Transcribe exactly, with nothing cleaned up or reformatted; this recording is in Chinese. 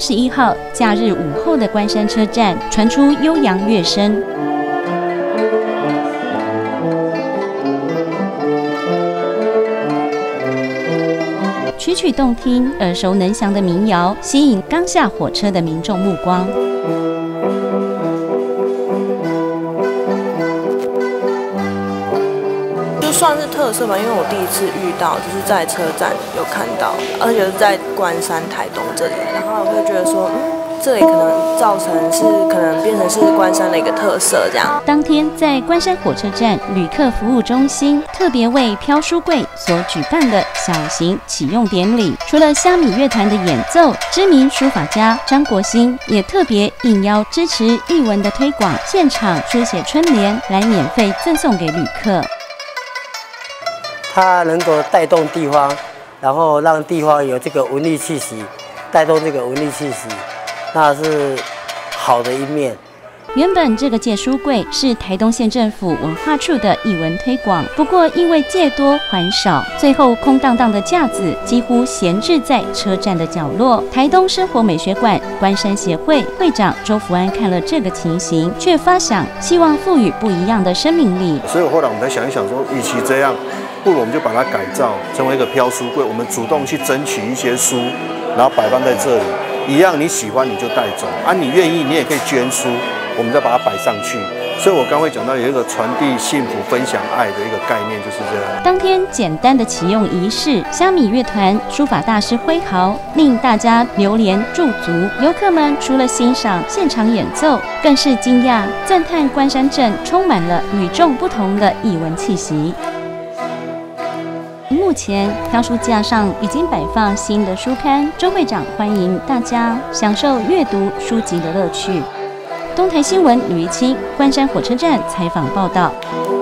十一号假日午后的关山车站传出悠扬乐声。曲曲动听、耳熟能详的民谣，吸引刚下火车的民众目光。 就算是特色吧，因为我第一次遇到，就是在车站有看到，而且是在关山、台东这里，然后我会觉得说，嗯。这里可能造成是可能变成是关山的一个特色，这样。 当天在关山火车站旅客服务中心特别为飘书柜所举办的小型启用典礼，除了虾米乐团的演奏，知名书法家张国兴也特别应邀支持艺文的推广，现场书写春联来免费赠送给旅客。 它能够带动地方，然后让地方有这个文艺气息，带动这个文艺气息。那是好的一面。 原本这个借书柜是台东县政府文化处的艺文推广，不过因为借多还少，最后空荡荡的架子几乎闲置在车站的角落。台东生活美学馆关山协会会长周福安看了这个情形，却发想希望赋予不一样的生命力。 所以后来我们才想一想说，与其这样，不如我们就把它改造成为一个飘书柜，我们主动去争取一些书，然后摆放在这里。一样你喜欢你就带走啊，你愿意你也可以捐书，我们再把它摆上去。所以我刚会讲到有一个传递幸福、分享爱的一个概念，就是这样。 当天简单的启用仪式，虾米乐团书法大师挥毫，令大家流连驻足。游客们除了欣赏现场演奏，更是惊讶赞叹关山镇充满了与众不同的艺文气息。目前飘书架上已经摆放新的书刊，周会长欢迎大家享受阅读书籍的乐趣。东台新闻吕怡清关山火车站采访报道。